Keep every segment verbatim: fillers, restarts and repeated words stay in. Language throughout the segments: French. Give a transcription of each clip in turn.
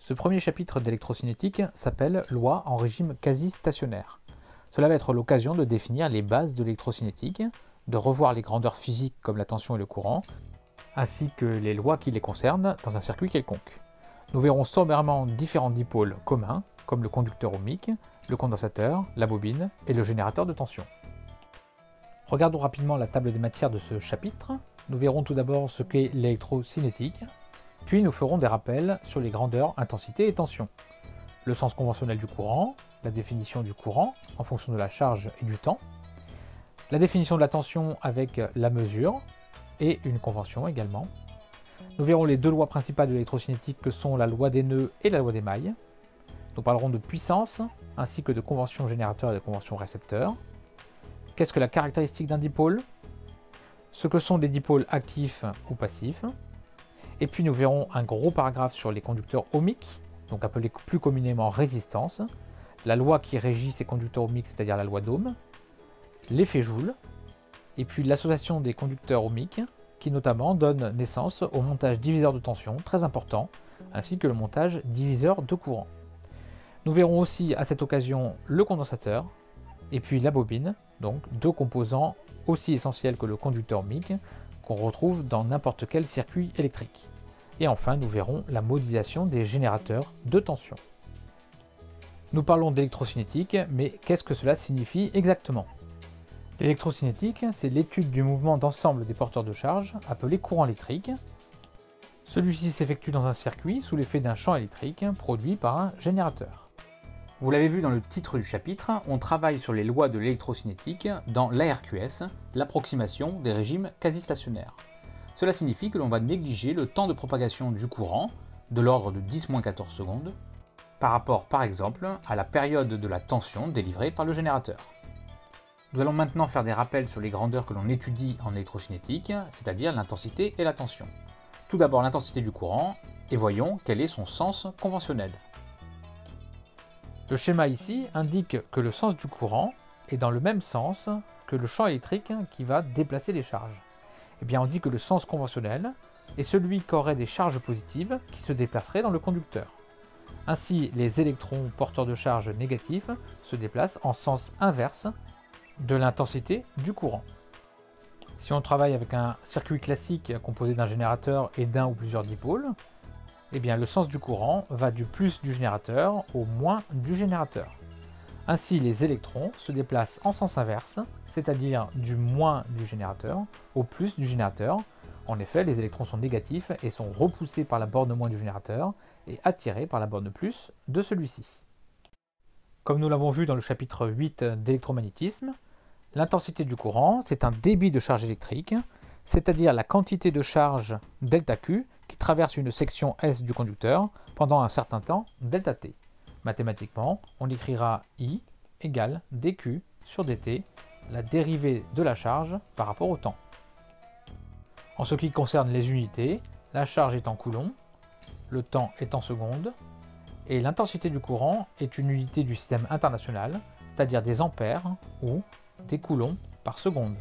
Ce premier chapitre d'électrocinétique s'appelle « Loi en régime quasi-stationnaire ». Cela va être l'occasion de définir les bases de l'électrocinétique, de revoir les grandeurs physiques comme la tension et le courant, ainsi que les lois qui les concernent dans un circuit quelconque. Nous verrons sommairement différents dipôles communs, comme le conducteur ohmique, le condensateur, la bobine et le générateur de tension. Regardons rapidement la table des matières de ce chapitre. Nous verrons tout d'abord ce qu'est l'électrocinétique, puis nous ferons des rappels sur les grandeurs, intensité et tension, le sens conventionnel du courant, la définition du courant en fonction de la charge et du temps, la définition de la tension avec la mesure et une convention également. Nous verrons les deux lois principales de l'électrocinétique que sont la loi des nœuds et la loi des mailles. Nous parlerons de puissance ainsi que de convention générateur et de convention récepteur. Qu'est-ce que la caractéristique d'un dipôle? Ce que sont les dipôles actifs ou passifs. Et puis nous verrons un gros paragraphe sur les conducteurs ohmiques, donc appelés plus communément résistance, la loi qui régit ces conducteurs ohmiques, c'est-à-dire la loi d'Ohm, l'effet Joule, et puis l'association des conducteurs ohmiques, qui notamment donne naissance au montage diviseur de tension, très important, ainsi que le montage diviseur de courant. Nous verrons aussi à cette occasion le condensateur, et puis la bobine, donc deux composants aussi essentiels que le conducteur ohmique, qu'on retrouve dans n'importe quel circuit électrique. Et enfin, nous verrons la modulation des générateurs de tension. Nous parlons d'électrocinétique, mais qu'est-ce que cela signifie exactement? L'électrocinétique, c'est l'étude du mouvement d'ensemble des porteurs de charge, appelé courant électrique. Celui-ci s'effectue dans un circuit sous l'effet d'un champ électrique produit par un générateur. Vous l'avez vu dans le titre du chapitre, on travaille sur les lois de l'électrocinétique dans l'A R Q S, l'approximation des régimes quasi-stationnaires. Cela signifie que l'on va négliger le temps de propagation du courant, de l'ordre de dix moins quatorze secondes, par rapport par exemple à la période de la tension délivrée par le générateur. Nous allons maintenant faire des rappels sur les grandeurs que l'on étudie en électrocinétique, c'est-à-dire l'intensité et la tension. Tout d'abord l'intensité du courant, et voyons quel est son sens conventionnel. Le schéma ici indique que le sens du courant est dans le même sens que le champ électrique qui va déplacer les charges. Eh bien, on dit que le sens conventionnel est celui qu'auraient des charges positives qui se déplaceraient dans le conducteur. Ainsi, les électrons porteurs de charges négatifs se déplacent en sens inverse de l'intensité du courant. Si on travaille avec un circuit classique composé d'un générateur et d'un ou plusieurs dipôles, eh bien, le sens du courant va du plus du générateur au moins du générateur. Ainsi, les électrons se déplacent en sens inverse, c'est-à-dire du moins du générateur au plus du générateur. En effet, les électrons sont négatifs et sont repoussés par la borne moins du générateur et attirés par la borne plus de celui-ci. Comme nous l'avons vu dans le chapitre huit d'électromagnétisme, l'intensité du courant, c'est un débit de charge électrique, c'est-à-dire la quantité de charge ΔQ qui traverse une section S du conducteur pendant un certain temps ΔT. Mathématiquement, on écrira I égale dQ sur dt, la dérivée de la charge par rapport au temps. En ce qui concerne les unités, la charge est en coulomb, le temps est en secondes, et l'intensité du courant est une unité du système international, c'est-à-dire des ampères ou des coulombs par seconde.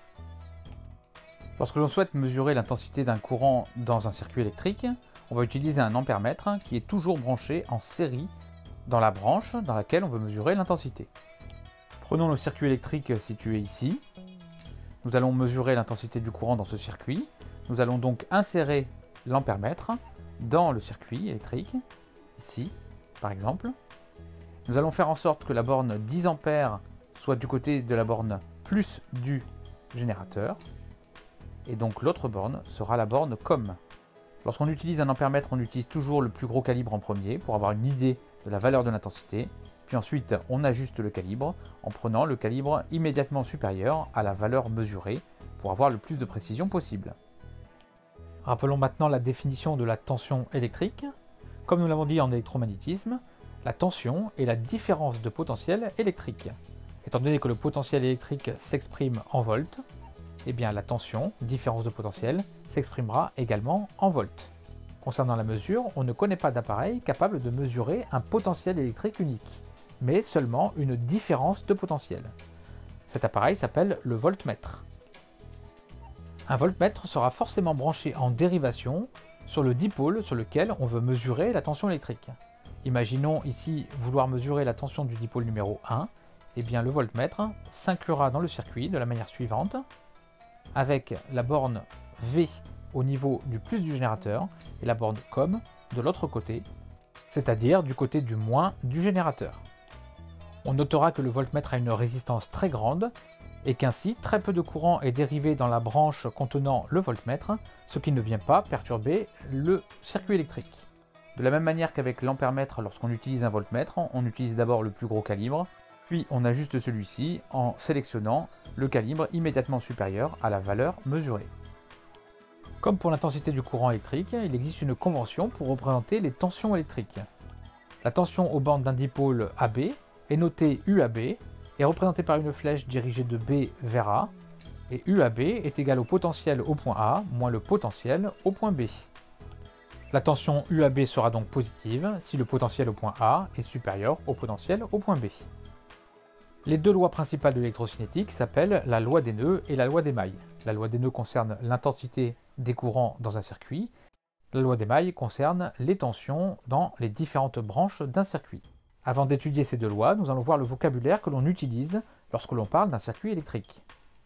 Lorsque l'on souhaite mesurer l'intensité d'un courant dans un circuit électrique, on va utiliser un ampèremètre qui est toujours branché en série dans la branche dans laquelle on veut mesurer l'intensité. Prenons le circuit électrique situé ici. Nous allons mesurer l'intensité du courant dans ce circuit. Nous allons donc insérer l'ampèremètre dans le circuit électrique, ici par exemple. Nous allons faire en sorte que la borne dix ampères soit du côté de la borne plus du générateur. Et donc l'autre borne sera la borne comme. Lorsqu'on utilise un ampèremètre, on utilise toujours le plus gros calibre en premier pour avoir une idée de la valeur de l'intensité. Puis ensuite, on ajuste le calibre en prenant le calibre immédiatement supérieur à la valeur mesurée pour avoir le plus de précision possible. Rappelons maintenant la définition de la tension électrique. Comme nous l'avons dit en électromagnétisme, la tension est la différence de potentiel électrique. Étant donné que le potentiel électrique s'exprime en volts, eh bien la tension, différence de potentiel, s'exprimera également en volts. Concernant la mesure, on ne connaît pas d'appareil capable de mesurer un potentiel électrique unique, mais seulement une différence de potentiel. Cet appareil s'appelle le voltmètre. Un voltmètre sera forcément branché en dérivation sur le dipôle sur lequel on veut mesurer la tension électrique. Imaginons ici vouloir mesurer la tension du dipôle numéro un, et bien le voltmètre s'inclura dans le circuit de la manière suivante, avec la borne V au niveau du plus du générateur et la borne COM de l'autre côté, c'est-à-dire du côté du moins du générateur. On notera que le voltmètre a une résistance très grande et qu'ainsi très peu de courant est dérivé dans la branche contenant le voltmètre, ce qui ne vient pas perturber le circuit électrique. De la même manière qu'avec l'ampèremètre, lorsqu'on utilise un voltmètre, on utilise d'abord le plus gros calibre, puis on ajuste celui-ci en sélectionnant le calibre immédiatement supérieur à la valeur mesurée. Comme pour l'intensité du courant électrique, il existe une convention pour représenter les tensions électriques. La tension aux bornes d'un dipôle A B est notée U A B, est représentée par une flèche dirigée de B vers A, et U A B est égal au potentiel au point A moins le potentiel au point B. La tension U A B sera donc positive si le potentiel au point A est supérieur au potentiel au point B. Les deux lois principales de l'électrocinétique s'appellent la loi des nœuds et la loi des mailles. La loi des nœuds concerne l'intensité des courants dans un circuit. La loi des mailles concerne les tensions dans les différentes branches d'un circuit. Avant d'étudier ces deux lois, nous allons voir le vocabulaire que l'on utilise lorsque l'on parle d'un circuit électrique.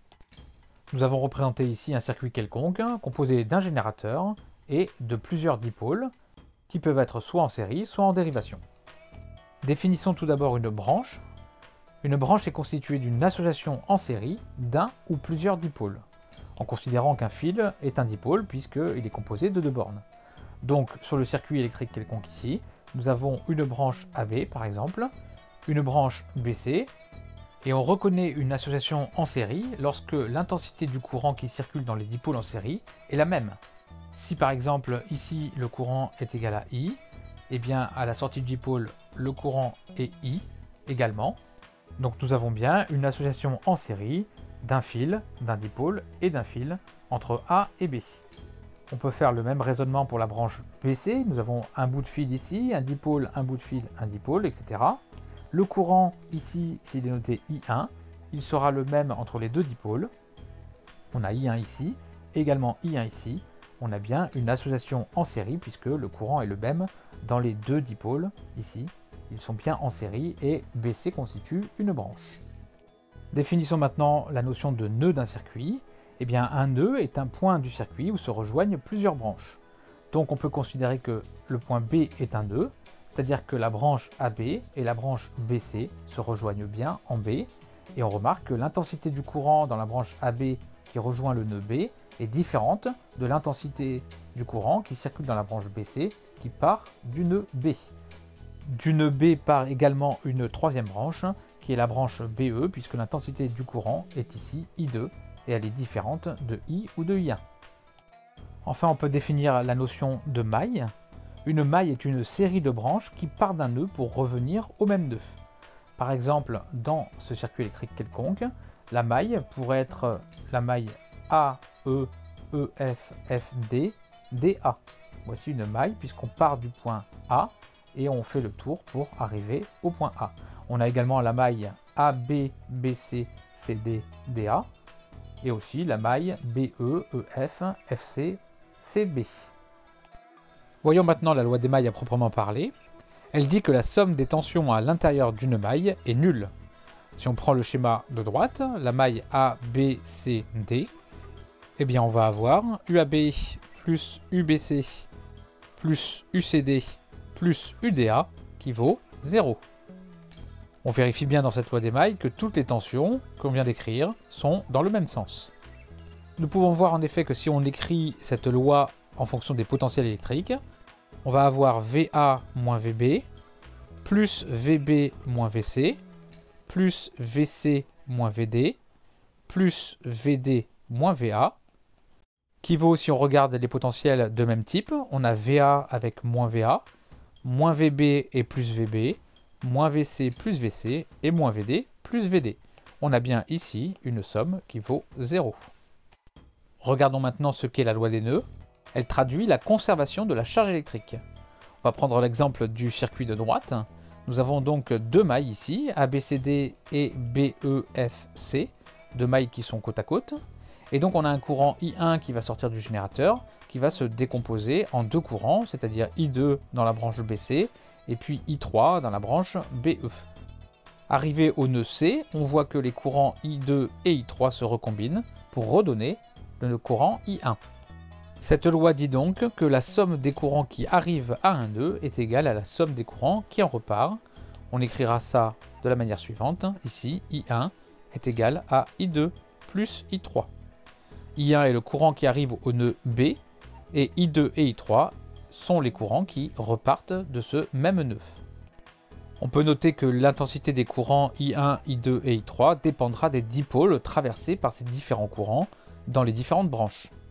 Nous avons représenté ici un circuit quelconque, composé d'un générateur et de plusieurs dipôles, qui peuvent être soit en série, soit en dérivation. Définissons tout d'abord une branche. Une branche est constituée d'une association en série d'un ou plusieurs dipôles, en considérant qu'un fil est un dipôle puisqu'il est composé de deux bornes. Donc sur le circuit électrique quelconque ici, nous avons une branche A B par exemple, une branche B C, et on reconnaît une association en série lorsque l'intensité du courant qui circule dans les dipôles en série est la même. Si par exemple ici le courant est égal à I, et bien à la sortie du dipôle le courant est I également. Donc nous avons bien une association en série d'un fil, d'un dipôle et d'un fil entre A et B. On peut faire le même raisonnement pour la branche B C. Nous avons un bout de fil ici, un dipôle, un bout de fil, un dipôle, et cetera. Le courant ici, s'il est noté I un, il sera le même entre les deux dipôles. On a I un ici, également I un ici. On a bien une association en série puisque le courant est le même dans les deux dipôles ici. Ils sont bien en série et B C constitue une branche. Définissons maintenant la notion de nœud d'un circuit. Eh bien, un nœud est un point du circuit où se rejoignent plusieurs branches. Donc on peut considérer que le point B est un nœud, c'est-à-dire que la branche A B et la branche B C se rejoignent bien en B, et on remarque que l'intensité du courant dans la branche A B qui rejoint le nœud B est différente de l'intensité du courant qui circule dans la branche B C qui part du nœud B. Du nœud B part également une troisième branche, qui est la branche B E, puisque l'intensité du courant est ici I deux, et elle est différente de I ou de I un. Enfin, on peut définir la notion de maille. Une maille est une série de branches qui part d'un nœud pour revenir au même nœud. Par exemple, dans ce circuit électrique quelconque, la maille pourrait être la maille A, E, E, F, F, D, D, A. Voici une maille puisqu'on part du point A et on fait le tour pour arriver au point A. On a également la maille A B, B C, C D, D A et aussi la maille B E, E F, F C, C B. Voyons maintenant la loi des mailles à proprement parler. Elle dit que la somme des tensions à l'intérieur d'une maille est nulle. Si on prend le schéma de droite, la maille A B C D, eh bien on va avoir U A B plus U B C plus U C D plus U D A qui vaut zéro. On vérifie bien dans cette loi des mailles que toutes les tensions qu'on vient d'écrire sont dans le même sens. Nous pouvons voir en effet que si on écrit cette loi en fonction des potentiels électriques, on va avoir V A moins V B, plus V B moins V C, plus V C moins V D, plus V D moins V A, qui vaut, si on regarde les potentiels de même type, on a V A avec moins V A, moins V B et plus V B, moins V C plus V C et moins V D plus V D. On a bien ici une somme qui vaut zéro. Regardons maintenant ce qu'est la loi des nœuds. Elle traduit la conservation de la charge électrique. On va prendre l'exemple du circuit de droite. Nous avons donc deux mailles ici, A B C D et B E F C, deux mailles qui sont côte à côte. Et donc on a un courant I un qui va sortir du générateur, qui qui va se décomposer en deux courants, c'est-à-dire I deux dans la branche B C et puis I trois dans la branche B E. Arrivé au nœud C, on voit que les courants I deux et I trois se recombinent pour redonner le courant I un. Cette loi dit donc que la somme des courants qui arrivent à un nœud est égale à la somme des courants qui en repart. On écrira ça de la manière suivante. Ici, I un est égal à I deux plus I trois. I un est le courant qui arrive au nœud B, et I deux et I trois sont les courants qui repartent de ce même nœud. On peut noter que l'intensité des courants I un, I deux et I trois dépendra des dipôles traversés par ces différents courants dans les différentes branches.